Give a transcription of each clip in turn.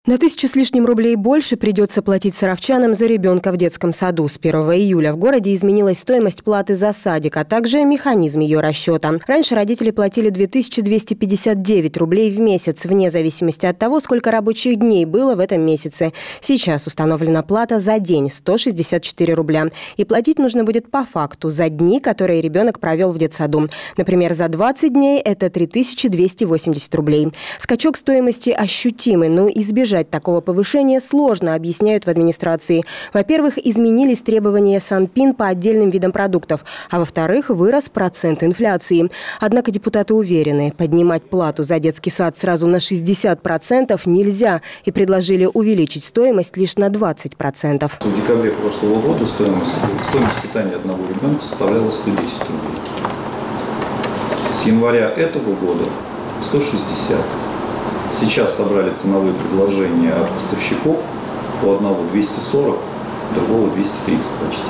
На 1000 с лишним рублей больше придется платить саровчанам за ребенка в детском саду. С 1 июля в городе изменилась стоимость платы за садик, а также механизм ее расчета. Раньше родители платили 2259 рублей в месяц, вне зависимости от того, сколько рабочих дней было в этом месяце. Сейчас установлена плата за день – 164 рубля. И платить нужно будет по факту за дни, которые ребенок провел в детсаду. Например, за 20 дней – это 3280 рублей. Скачок стоимости ощутимый, но избежать такого повышения сложно, объясняют в администрации. Во-первых, изменились требования Санпин по отдельным видам продуктов, а во-вторых, вырос процент инфляции. Однако депутаты уверены, поднимать плату за детский сад сразу на 60% нельзя и предложили увеличить стоимость лишь на 20%. В декабре прошлого года стоимость питания одного ребенка составляла 110 рублей. С января этого года 160. Сейчас собрали ценовые предложения от поставщиков. У одного 240, у другого 230 почти.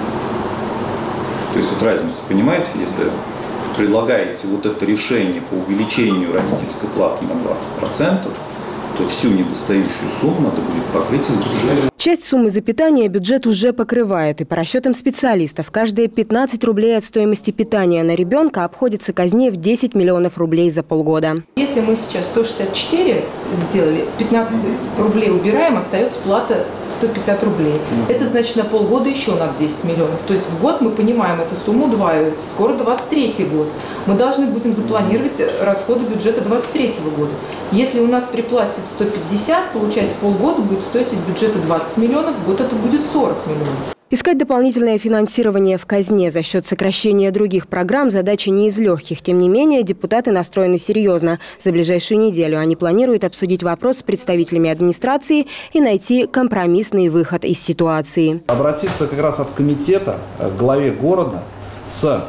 То есть вот разницу, понимаете, если предлагаете вот это решение по увеличению родительской платы на 20%, то всю недостающую сумму надо будет покрыть из бюджета. Часть суммы за питание бюджет уже покрывает. И по расчетам специалистов, каждые 15 рублей от стоимости питания на ребенка обходится казне в 10 миллионов рублей за полгода. Если мы сейчас 164 сделали, 15 рублей убираем, остается плата 150 рублей. Это значит на полгода еще надо 10 миллионов. То есть в год мы понимаем, эта сумма удваивается. Скоро 23 год. Мы должны будем запланировать расходы бюджета 23 года. Если у нас при плате 150, получается полгода будет стоить из бюджета 20 миллионов, в год это будет 40 миллионов. Искать дополнительное финансирование в казне за счет сокращения других программ задача не из легких. Тем не менее, депутаты настроены серьезно. За ближайшую неделю они планируют обсудить вопрос с представителями администрации и найти компромиссный выход из ситуации. Обратиться как раз от комитета к главе города с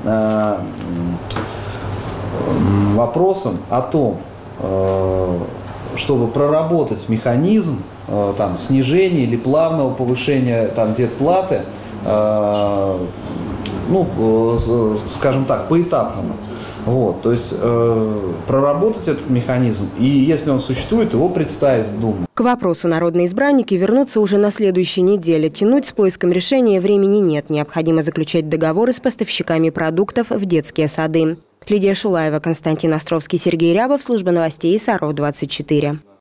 вопросом о том, чтобы проработать механизм снижения или плавного повышения детплаты, скажем так, поэтапного. То есть проработать этот механизм и, если он существует, его представить в Думу. К вопросу народные избранники вернутся уже на следующей неделе. Тянуть с поиском решения времени нет. Необходимо заключать договоры с поставщиками продуктов в детские сады. Лидия Шулаева, Константин Островский, Сергей Рябов, служба новостей САРО-24.